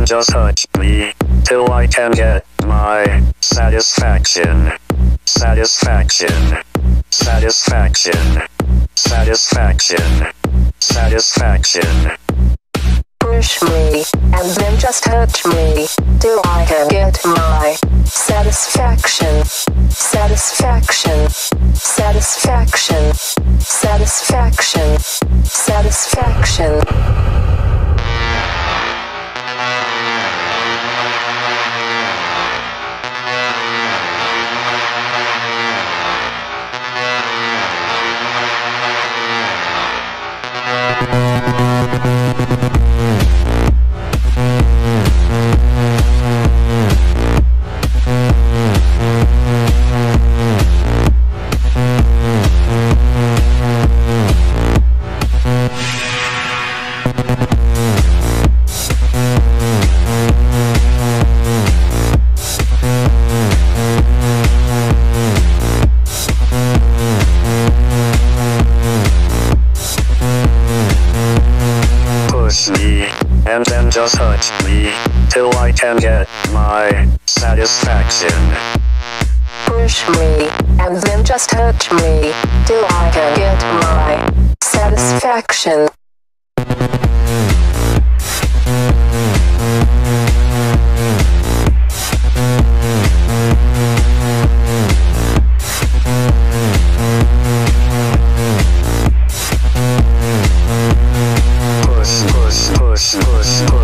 then just touch me till I can get my satisfaction. Satisfaction. Satisfaction. Satisfaction. Satisfaction. Push me, and then just touch me, till I can get my satisfaction. Satisfaction. Satisfaction. Satisfaction. Satisfaction. Push me, and then just touch me till I can get my satisfaction. Push me, and then just touch me, till I can get my satisfaction. Push, push, push, push,